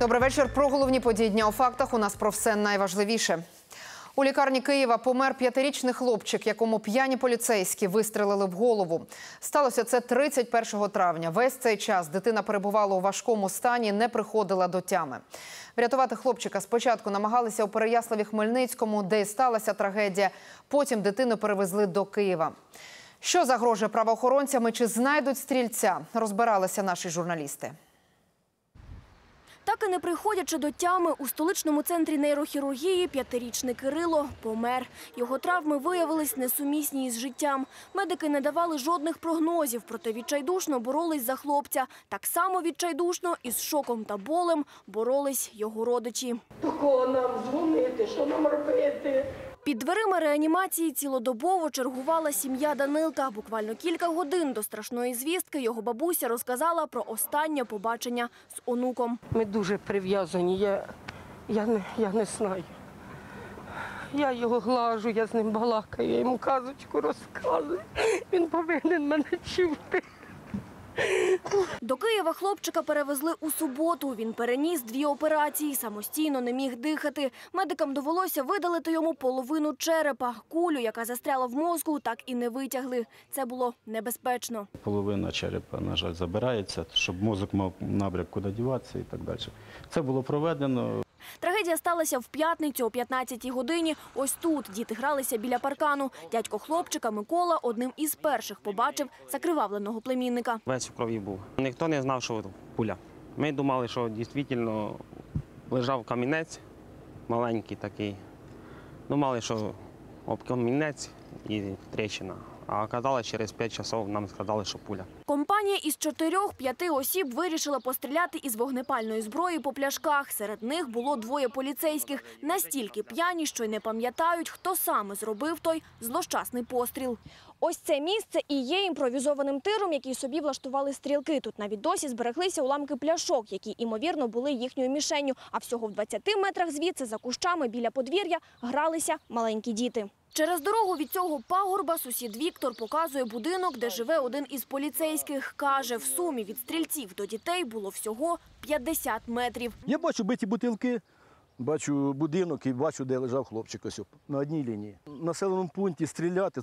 Добрий вечір. Про головні події дня у фактах. У нас про все найважливіше. У лікарні Києва помер 5-річний хлопчик, якому п'яні поліцейські вистрелили в голову. Сталося це 31 травня. Весь цей час дитина перебувала у важкому стані, не приходила до тями. Врятувати хлопчика спочатку намагалися у Переяславі-Хмельницькому, де і сталася трагедія. Потім дитину перевезли до Києва. Що загрожує правоохоронцям і чи знайдуть стрільця, розбиралися наші журналісти. Так і не приходячи до тями, у столичному центрі нейрохірургії 5-річний Кирило помер. Його травми виявились несумісні із життям. Медики не давали жодних прогнозів, проте відчайдушно боролись за хлопця. Так само відчайдушно із шоком та болем боролись його родичі. До кого нам дзвонити, що нам робити? Під дверима реанімації цілодобово чергувала сім'я Данилка. Буквально кілька годин до страшної звістки його бабуся розказала про останнє побачення з онуком. Ми дуже прив'язані, я не знаю. Я його глажу, я з ним балакаю, я йому казочку розказую. Він повинен мене чути. До Києва хлопчика перевезли у суботу. Він переніс 2 операції, самостійно не міг дихати. Медикам довелося видалити йому половину черепа. Кулю, яка застряла в мозку, так і не витягли. Це було небезпечно. Половина черепа, на жаль, забирається, щоб мозок мав напрямок, куди діватися і так далі. Це було проведено. Трагедія сталася в п'ятницю о 15-й годині. Ось тут діти гралися біля паркану. Дядько хлопчика Микола одним із перших побачив закривавленого племінника. Весь в крові був. Ніхто не знав, що пуля. Ми думали, що дійсно лежав камінець, маленький такий. Думали, що об камінець і тріщина. А оказалось, через 5 годин нам сказали, що пуля. Компанія із 4-5 осіб вирішила постріляти із вогнепальної зброї по пляшках. Серед них було 2 поліцейських. Настільки п'яні, що й не пам'ятають, хто саме зробив той злощасний постріл. Ось це місце і є імпровізованим тиром, який собі влаштували стрілки. Тут навіть досі збереглися уламки пляшок, які, ймовірно, були їхньою мішенню. А всього в 20 метрах звідси, за кущами біля подвір'я, гралися маленькі діти. Через дорогу від цього пагорба сусід Віктор показує будинок, де живе один із поліцейських. Каже, в сумі від стрільців до дітей було всього 50 метрів. Я бачу биті бутилки, бачу будинок і бачу, де лежав хлопчик ось на одній лінії. В населеному пункті стріляти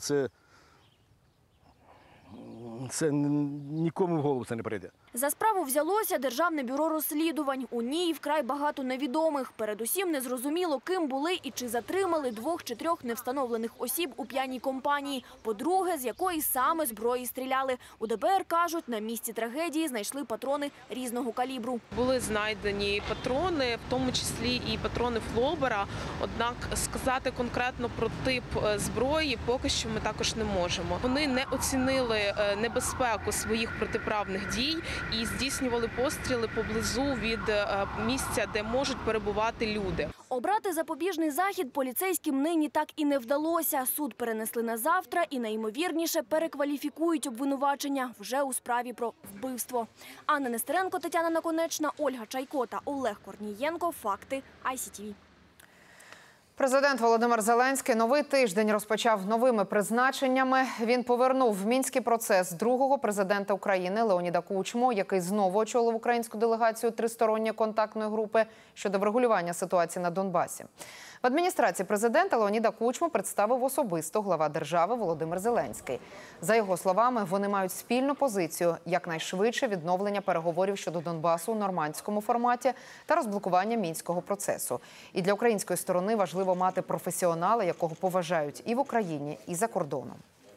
це нікому в голову це не прийде. За справу взялося Державне бюро розслідувань. У ній вкрай багато невідомих. Передусім незрозуміло, ким були і чи затримали 2 чи 3 невстановлених осіб у п'яній компанії. По-друге, з якої саме зброї стріляли. У ДБР кажуть, на місці трагедії знайшли патрони різного калібру. Були знайдені патрони, в тому числі і патрони Флобера. Однак сказати конкретно про тип зброї поки що ми також не можемо. Вони не оцінили небезпеку своїх протиправних дій і здійснювали постріли поблизу від місця, де можуть перебувати люди. Обрати запобіжний захід поліцейським нині так і не вдалося. Суд перенесли на завтра і, найімовірніше, перекваліфікують обвинувачення вже у справі про вбивство. Анна Нестеренко, Тетяна Наконечна, Ольга Чайко та Олег Корнієнко. Факти ICTV. Президент Володимир Зеленський новий тиждень розпочав новими призначеннями. Він повернув в Мінський процес другого президента України Леоніда Кучму, який знову очолив українську делегацію тристоронньої контактної групи щодо врегулювання ситуації на Донбасі. В адміністрації президента Леоніда Кучму представив особисто глава держави Володимир Зеленський. За його словами, вони мають спільну позицію – якнайшвидше відновлення переговорів щодо Донбасу у нормандському форматі та розблокування Мінського процесу. І для української сторони важливо мати професіонала, якого поважають і в Україні, і за кордоном.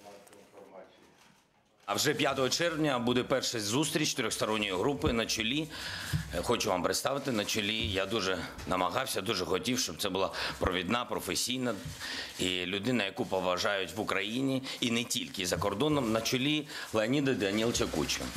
А вже 5 червня буде перша зустріч тристоронньої групи на чолі. Хочу вам представити, на чолі я дуже намагався, дуже хотів, щоб це була провідна, професійна і людина, яку поважають в Україні і не тільки за кордоном, на чолі Леоніда Даниловича Кучми.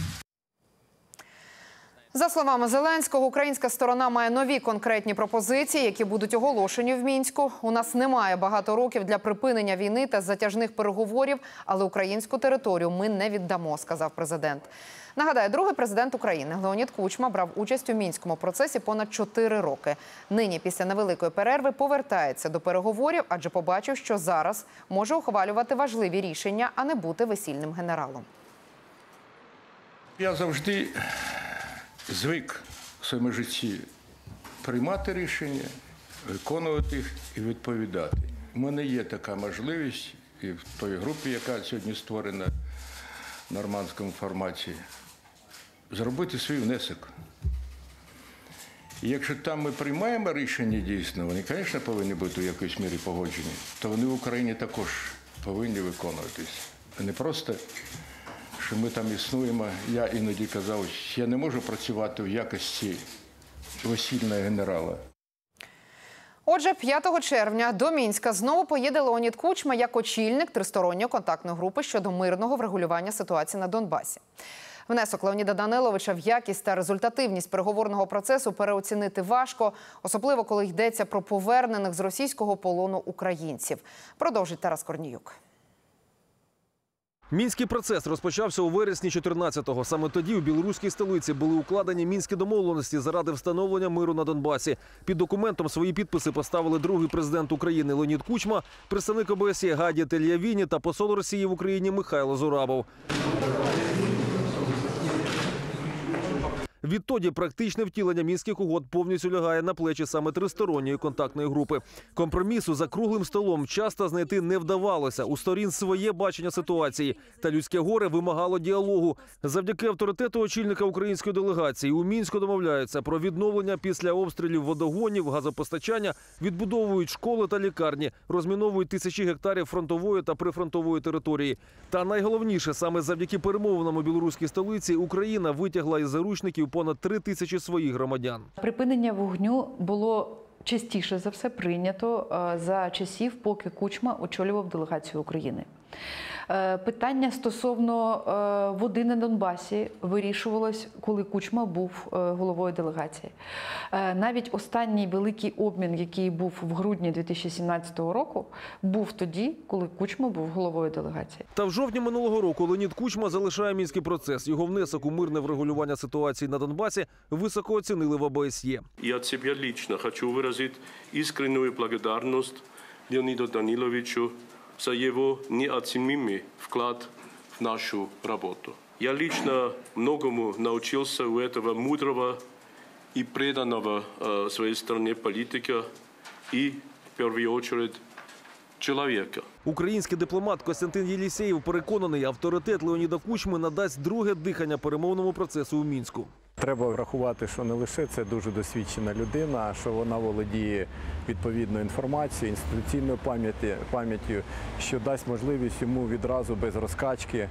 За словами Зеленського, українська сторона має нові конкретні пропозиції, які будуть оголошені в Мінську. У нас немає багато років для припинення війни та затяжних переговорів, але українську територію ми не віддамо, сказав президент. Нагадаю, другий президент України Леонід Кучма брав участь у Мінському процесі понад 4 роки. Нині, після невеликої перерви, повертається до переговорів, адже побачив, що зараз може ухвалювати важливі рішення, а не бути весільним генералом. Я завжди звик в своєму житті приймати рішення, виконувати їх і відповідати. У мене є така можливість і в той групі, яка сьогодні створена в нормандському форматі, зробити свій внесок. І якщо там ми приймаємо рішення дійсно, вони, звісно, повинні бути в якійсь мірі погоджені, то вони в Україні також повинні виконуватись. А не просто, що ми там існуємо. Я іноді казав, що я не можу працювати в якості весільного генерала. Отже, 5 червня до Мінська знову поїде Леонід Кучма як очільник тристоронньої контактної групи щодо мирного врегулювання ситуації на Донбасі. Внесок Леоніда Даниловича в якість та результативність переговорного процесу переоцінити важко, особливо коли йдеться про повернених з російського полону українців. Продовжить Тарас Корніюк. Мінський процес розпочався у вересні 14-го. Саме тоді у білоруській столиці були укладені мінські домовленості заради встановлення миру на Донбасі. Під документом свої підписи поставили другий президент України Леонід Кучма, представник ОБСЄ Гаді Тельявіні та посол Росії в Україні Михайло Зурабов. Відтоді практичне втілення мінських угод повністю лягає на плечі саме тристоронньої контактної групи. Компромісу за круглим столом часто знайти не вдавалося. У сторін своє бачення ситуації. Та людське горе вимагало діалогу. Завдяки авторитету очільника української делегації у Мінську домовляються про відновлення після обстрілів водогонів, газопостачання, відбудовують школи та лікарні, розміновують тисячі гектарів фронтової та прифронтової території. Та найголовніше, саме завдяки перемовинам у білоруській столиці Україна витягла із заручників понад 3 тисячі своїх громадян. Припинення вогню було частіше за все прийнято за часів, поки Кучма очолював делегацію України. Питання стосовно води на Донбасі вирішувалось, коли Кучма був головою делегації. Навіть останній великий обмін, який був в грудні 2017 року, був тоді, коли Кучма був головою делегації. Та в жовтні минулого року Леонід Кучма залишає мінський процес. Його внесок у мирне врегулювання ситуації на Донбасі високо оцінили в ОБСЄ. Я от себя лично хочу выразить искреннюю благодарность Леониду Даниловичу за его неоценимый вклад в нашу работу. Я лично многому научился у этого мудрого и преданного своей стране политика и, в первую очередь, чоловіка. Український дипломат Костянтин Єлісєєв переконаний, авторитет Леоніда Кучми надасть друге дихання перемовному процесу у Мінську. Треба врахувати, що не лише це дуже досвідчена людина, а що вона володіє відповідною інформацією, інституційною пам'яттю, що дасть можливість йому відразу без розкачки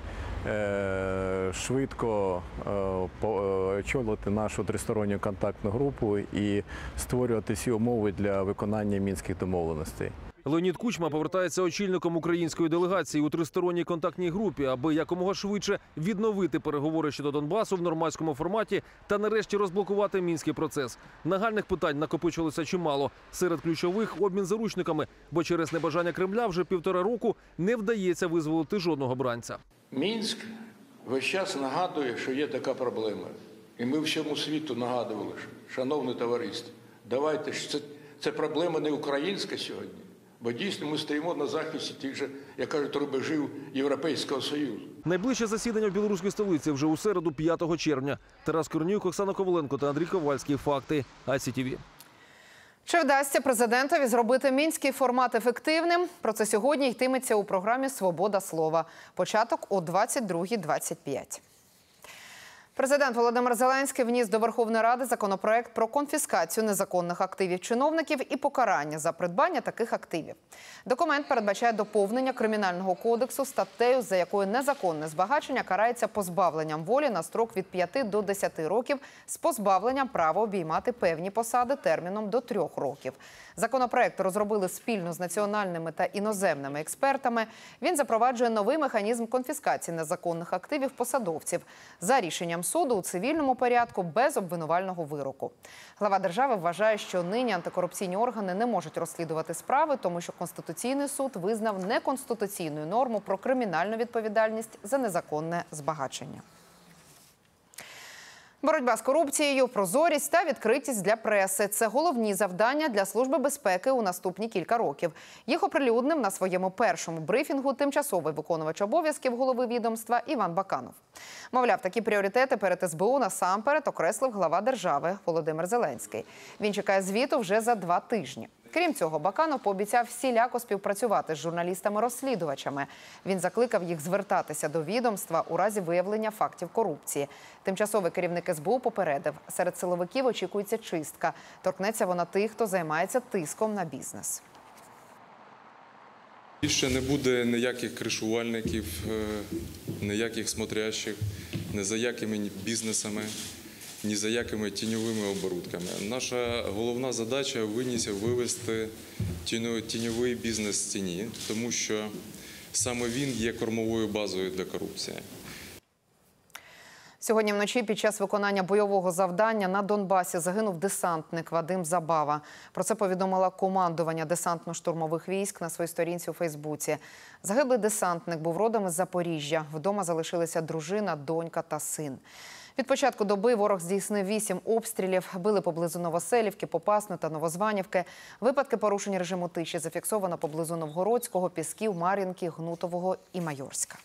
швидко очолити нашу тристоронню контактну групу і створювати всі умови для виконання мінських домовленостей. Леонід Кучма повертається очільником української делегації у тристоронній контактній групі, аби якомога швидше відновити переговори щодо Донбасу в нормандському форматі та нарешті розблокувати мінський процес. Нагальних питань накопичилося чимало. Серед ключових – обмін заручниками, бо через небажання Кремля вже 1,5 року не вдається визволити жодного бранця. Мінськ весь час нагадує, що є така проблема. І ми всьому світу нагадували, шановне товариство, давайте, це проблема не українська сьогодні. Бо дійсно ми стоїмо на захисті тих же, як кажуть, рубежів Європейського Союзу. Найближче засідання в білоруській столиці вже у середу 5 червня. Тарас Корніюк, Оксана Коваленко та Андрій Ковальський. Факти АСІ-ТВ. Чи вдасться президентові зробити мінський формат ефективним? Про це сьогодні йтиметься у програмі «Свобода слова». Початок о 22:25. Президент Володимир Зеленський вніс до Верховної Ради законопроект про конфіскацію незаконних активів чиновників і покарання за придбання таких активів. Документ передбачає доповнення Кримінального кодексу статтею, за якою незаконне збагачення карається позбавленням волі на строк від 5 до 10 років з позбавленням права обіймати певні посади терміном до 3 років. Законопроект розробили спільно з національними та іноземними експертами. Він запроваджує новий механізм конфіскації незаконних активів посадовців за рішенням суду у цивільному порядку без обвинувального вироку. Глава держави вважає, що нині антикорупційні органи не можуть розслідувати справи, тому що Конституційний суд визнав неконституційною норму про кримінальну відповідальність за незаконне збагачення. Боротьба з корупцією, прозорість та відкритість для преси – це головні завдання для Служби безпеки у наступні кілька років. Їх оприлюднив на своєму першому брифінгу тимчасовий виконувач обов'язків голови відомства Іван Баканов. Мовляв, такі пріоритети перед СБУ насамперед окреслив глава держави Володимир Зеленський. Він чекає звіту вже за 2 тижні. Крім цього, Баканов пообіцяв всіляко співпрацювати з журналістами-розслідувачами. Він закликав їх звертатися до відомства у разі виявлення фактів корупції. Тимчасовий керівник СБУ попередив, серед силовиків очікується чистка. Торкнеться вона тих, хто займається тиском на бізнес. Більше не буде ніяких кришувальників, ніяких смотрящих, ні за якими бізнесами, ні за якими тіньовими оборудками. Наша головна задача – вивести тіньовий бізнес з тіні, тому що саме він є кормовою базою для корупції. Сьогодні вночі під час виконання бойового завдання на Донбасі загинув десантник Вадим Забава. Про це повідомило командування десантно-штурмових військ на своїй сторінці у Фейсбуці. Загиблий десантник був родом із Запоріжжя. Вдома залишилися дружина, донька та син. Від початку доби ворог здійснив 8 обстрілів, били поблизу Новоселівки, Попасної та Новозванівки. Випадки порушень режиму тиші зафіксовано поблизу Новгородського, Пісків, Мар'їнки, Гнутового і Майорська.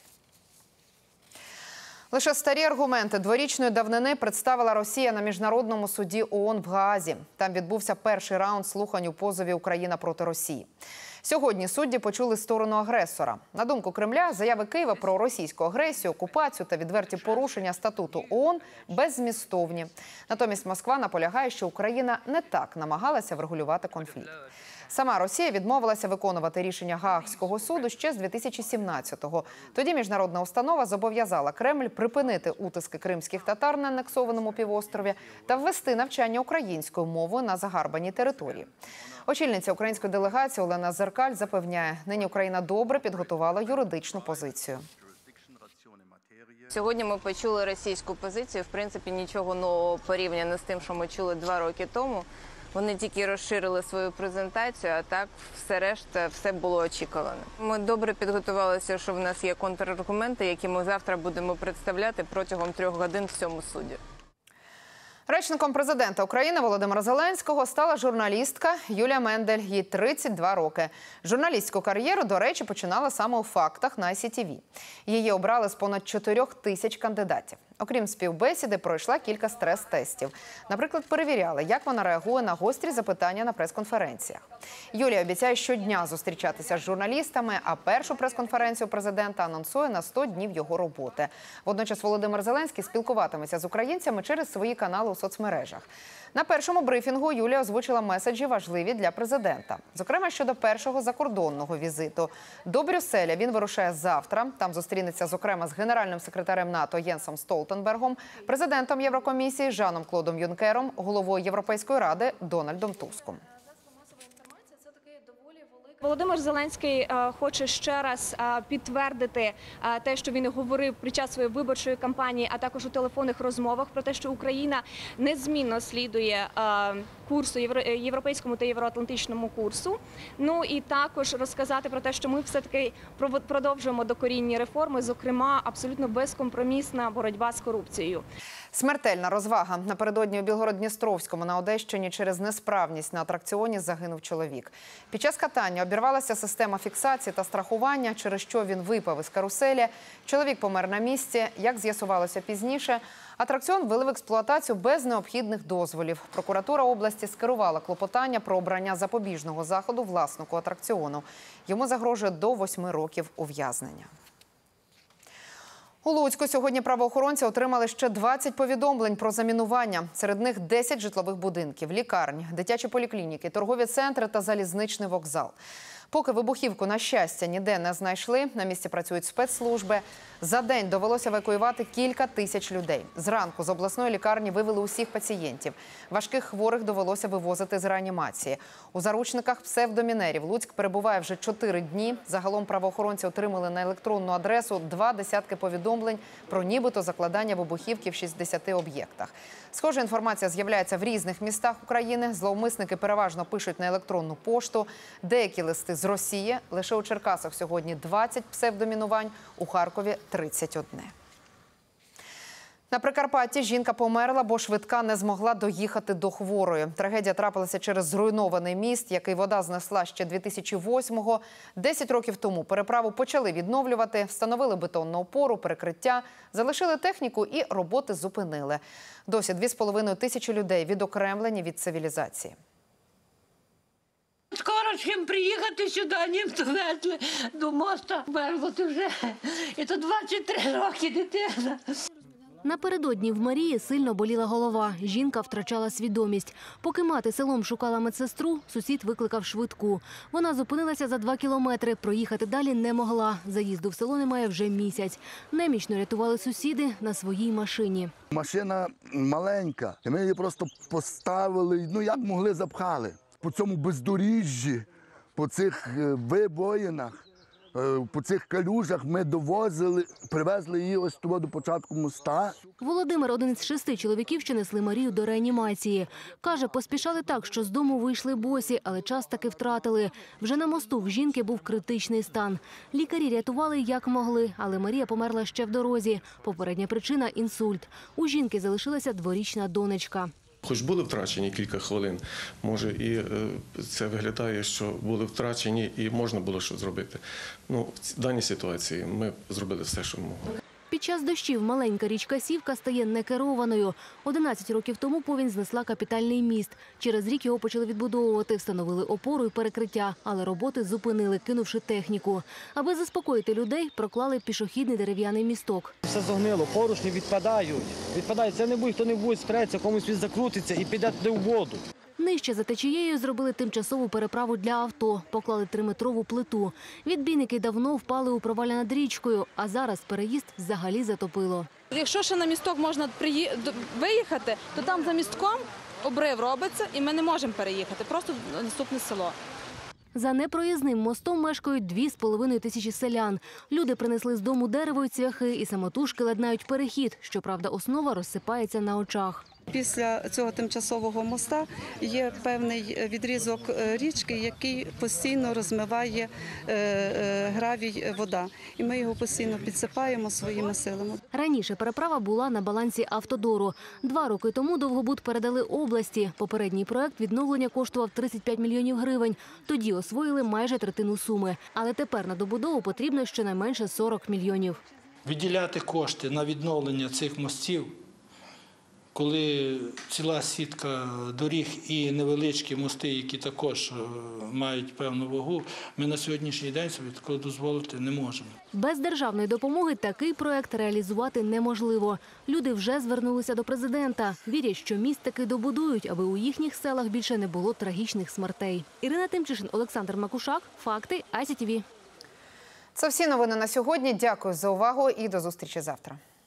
Лише старі аргументи дворічної давнини представила Росія на Міжнародному суді ООН в Гаазі. Там відбувся перший раунд слухань у позові «Україна проти Росії». Сьогодні судді почули сторону агресора. На думку Кремля, заяви Києва про російську агресію, окупацію та відверті порушення статуту ООН беззмістовні. Натомість Москва наполягає, що Україна не так намагалася врегулювати конфлікт. Сама Росія відмовилася виконувати рішення Гаазького суду ще з 2017-го. Тоді міжнародна установа зобов'язала Кремль припинити утиски кримських татар на анексованому півострові та ввести навчання українською мовою на загарбаній території. Очільниця української делегації Олена Зеркаль запевняє, нині Україна добре підготувала юридичну позицію. Сьогодні ми почули російську позицію. В принципі, нічого нового порівняно з тим, що ми чули 2 роки тому. Вони тільки розширили свою презентацію, а так все решта, все було очікувано. Ми добре підготувалися, що в нас є контраргументи, які ми завтра будемо представляти протягом 3 годин в цьому суді. Речником президента України Володимира Зеленського стала журналістка Юлія Мендель. Їй 32 роки. Журналістську кар'єру, до речі, починала саме у «Фактах» на ICTV. Її обрали з понад 4 тисяч кандидатів. Окрім співбесіди, пройшла кілька стрес-тестів. Наприклад, перевіряли, як вона реагує на гострі запитання на прес-конференціях. Юлія обіцяє щодня зустрічатися з журналістами, а першу прес-конференцію президента анонсує на 100 днів його роботи. Водночас Володимир Зеленський спілкуватиметься з українцями через свої канали у соцмережах. На першому брифінгу Юлія озвучила меседжі важливі для президента. Зокрема, щодо першого закордонного візиту. До Брюсселя він вирушає завтра. Там зустрінеться, зокрема, з генеральним секретарем НАТО Єнсом Столтенбергом, президентом Єврокомісії Жаном Клодом Юнкером, головою Європейської ради Дональдом Туском. Володимир Зеленський хоче ще раз підтвердити те, що він говорив під час своєї виборчої кампанії, а також у телефонних розмовах про те, що Україна незмінно слідує курсу, європейському та євроатлантичному курсу. Ну і також розказати про те, що ми все-таки продовжуємо докорінні реформи, зокрема, абсолютно безкомпромісна боротьба з корупцією. Смертельна розвага. Напередодні у Білгород-Дністровському на Одещині через несправність на атракціоні загинув чоловік. Під час катання обірвалася система фіксації та страхування, через що він випав із каруселі. Чоловік помер на місці. Як з'ясувалося пізніше, атракціон ввели в експлуатацію без необхідних дозволів. Прокуратура області скерувала клопотання про обрання запобіжного заходу власнику атракціону. Йому загрожує до 8 років ув'язнення. У Луцьку сьогодні правоохоронці отримали ще 20 повідомлень про замінування. Серед них 10 житлових будинків, лікарні, дитячі поліклініки, торгові центри та залізничний вокзал. Поки вибухівку, на щастя, ніде не знайшли, на місці працюють спецслужби. За день довелося евакуювати кілька тисяч людей. Зранку з обласної лікарні вивели усіх пацієнтів. Важких хворих довелося вивозити з реанімації. У заручниках псевдомінерів Луцьк перебуває вже 4 дні. Загалом правоохоронці отримали на електронну адресу 2 десятки повідомлень про нібито закладання вибухівки в 60 об'єктах. Схожа інформація з'являється в різних містах України. Зловмисники переважно пишуть на електронну пошту. Деякі листи з Росії. Лише у Черкасах сьогодні 20 псевдомінувань, у Харкові – 31. На Прикарпатті жінка померла, бо швидка не змогла доїхати до хворої. Трагедія трапилася через зруйнований міст, який вода знесла ще 2008-го. 10 років тому переправу почали відновлювати, встановили бетонну опору, перекриття, залишили техніку і роботи зупинили. Досі 2,5 тисячі людей відокремлені від цивілізації. Скоро чим приїхати сюди, ним довезли до моста. Мерзнути вже. І то 23 роки дитина. Напередодні в Марії сильно боліла голова. Жінка втрачала свідомість. Поки мати селом шукала медсестру, сусід викликав швидку. Вона зупинилася за 2 кілометри. Проїхати далі не могла. Заїзду в село немає вже місяць. Немічно рятували сусіди на своїй машині. Машина маленька. Ми її просто поставили, як могли запхали. По цьому бездоріжжі, по цих вибоїнах, по цих калюжах ми довозили, привезли її ось туди до початку моста. Володимир – один із 6 чоловіків, що несли Марію до реанімації. Каже, поспішали так, що з дому вийшли босі, але час таки втратили. Вже на мосту в жінки був критичний стан. Лікарі рятували як могли, але Марія померла ще в дорозі. Попередня причина – інсульт. У жінки залишилася 2-річна донечка. Хоч були втрачені кілька хвилин, може і це виглядає, що були втрачені і можна було щось зробити. В даній ситуації ми зробили все, що могли. Під час дощів маленька річка Сівка стає некерованою. 11 років тому повінь знесла капітальний міст. Через рік його почали відбудовувати, встановили опору і перекриття, але роботи зупинили, кинувши техніку. Аби заспокоїти людей, проклали пішохідний дерев'яний місток. Все зогнило, поручні відпадають. Це не будь-хто спреться, комусь він закрутиться і піде туди в воду. Нижче за течією зробили тимчасову переправу для авто, поклали 3-метрову плиту. Відбійники давно впали у провалля над річкою, а зараз переїзд взагалі затопило. Якщо ще на місток можна виїхати, то там за містком обрив робиться і ми не можемо переїхати, просто в наступне село. За непроїзним мостом мешкають 2,5 тисячі селян. Люди принесли з дому дерево й цвяхи і самотужки ладнають перехід. Щоправда, основа розсипається на очах. Після цього тимчасового моста є певний відрізок річки, який постійно розмиває гравій вода. І ми його постійно підсипаємо своїми силами. Раніше переправа була на балансі Автодору. 2 роки тому Довгобуд передали області. Попередній проект відновлення коштував 35 мільйонів гривень. Тоді освоїли майже третину суми. Але тепер на добудову потрібно щонайменше 40 мільйонів. Виділяти кошти на відновлення цих мостів, коли ціла сітка доріг і невеличкі мости, які також мають певну вагу, ми на сьогоднішній день собі такого дозволити не можемо. Без державної допомоги такий проект реалізувати неможливо. Люди вже звернулися до президента. Вірять, що міст таки добудують, аби у їхніх селах більше не було трагічних смертей. Ірина Тимчишин, Олександр Макушак. Факти. ICTV. Це всі новини на сьогодні. Дякую за увагу і до зустрічі завтра.